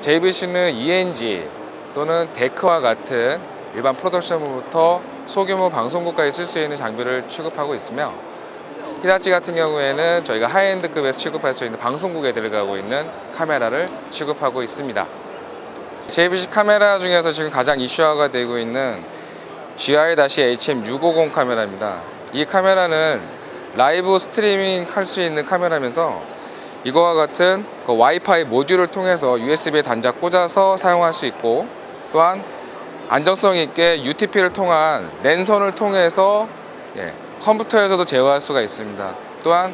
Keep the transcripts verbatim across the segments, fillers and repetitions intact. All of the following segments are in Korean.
제이브이씨는 이엔지 또는 데크와 같은 일반 프로덕션부터 소규모 방송국까지 쓸 수 있는 장비를 취급하고 있으며, 히다치 같은 경우에는 저희가 하이엔드급에서 취급할 수 있는 방송국에 들어가고 있는 카메라를 취급하고 있습니다. 제이브이씨 카메라 중에서 지금 가장 이슈화가 되고 있는 지아이 에이치 엠 육오공 카메라입니다. 이 카메라는 라이브 스트리밍 할 수 있는 카메라면서 이거와 같은 그 와이파이 모듈을 통해서 유에스비에 단자 꽂아서 사용할 수 있고, 또한 안정성 있게 유티피를 통한 랜선을 통해서 예, 컴퓨터에서도 제어할 수가 있습니다. 또한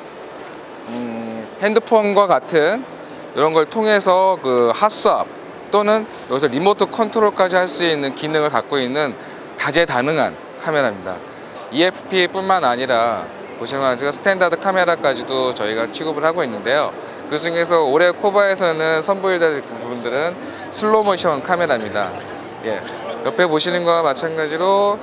음, 핸드폰과 같은 이런 걸 통해서 그 핫스왑 또는 여기서 리모트 컨트롤까지 할 수 있는 기능을 갖고 있는 다재다능한 카메라입니다. 이에프피뿐만 아니라 보시면 스탠다드 카메라까지도 저희가 취급을 하고 있는데요. 그 중에서 올해 코바에서는 선보이는 부분들은 슬로우 모션 카메라입니다. 예, 옆에 보시는 거와 마찬가지로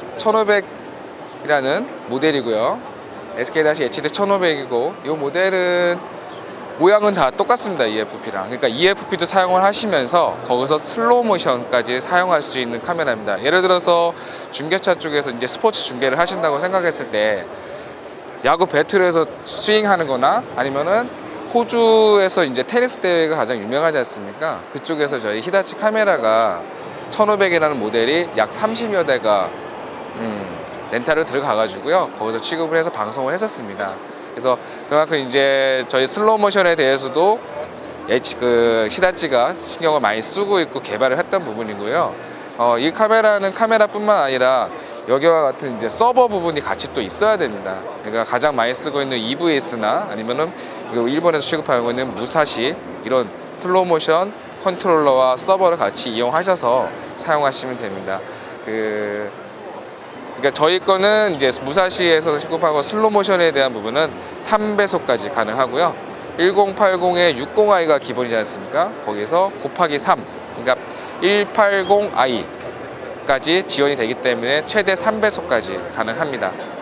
천오백이라는 모델이고요. 에스케이 에이치디 천오백이고, 이 모델은 모양은 다 똑같습니다. 이에프피랑. 그러니까 이에프피도 사용을 하시면서 거기서 슬로우 모션까지 사용할 수 있는 카메라입니다. 예를 들어서 중계차 쪽에서 이제 스포츠 중계를 하신다고 생각했을 때 야구 배틀에서 스윙하는 거나 아니면은 호주에서 이제 테니스 대회가 가장 유명하지 않습니까? 그쪽에서 저희 히다치 카메라가 천오백이라는 모델이 약 삼십여 대가 음, 렌탈을 들어가 가지고요. 거기서 취급을 해서 방송을 했었습니다. 그래서 그만큼 이제 저희 슬로우 모션에 대해서도 H, 그 히다치가 신경을 많이 쓰고 있고 개발을 했던 부분이고요. 어, 이 카메라는 카메라뿐만 아니라 여기와 같은 이제 서버 부분이 같이 또 있어야 됩니다. 그러니까 가장 많이 쓰고 있는 이브이에스나 아니면은 일본에서 취급하고 있는 무사시, 이런 슬로우 모션 컨트롤러와 서버를 같이 이용하셔서 사용하시면 됩니다. 그 그러니까 저희 거는 이제 무사시에서 취급하고 슬로우 모션에 대한 부분은 삼 배속까지 가능하고요. 천팔십에 육십 아이가 기본이지 않습니까? 거기서 곱하기 삼, 그러니까 백팔십 아이 까지 지원이 되기 때문에 최대 삼 배속까지 가능합니다.